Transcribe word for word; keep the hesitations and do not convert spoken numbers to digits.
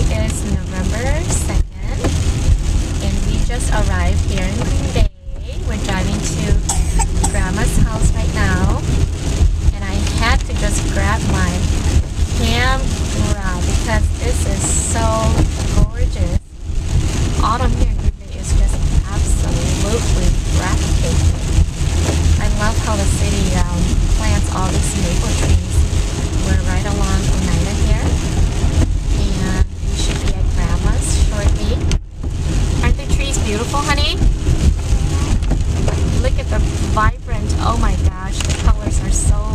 is November second, and we just arrived here in Green Bay. We're driving to Grandma's house right now, and I had to just grab my camera because this is so gorgeous. Autumn here in Green Bay is just absolutely breathtaking. I love how the city um, plants all these maple trees. We're right along Oneida here, and we should be at Grandma's shortly. Aren't the trees beautiful, honey? Look at the vibrant, oh my gosh, the colors are so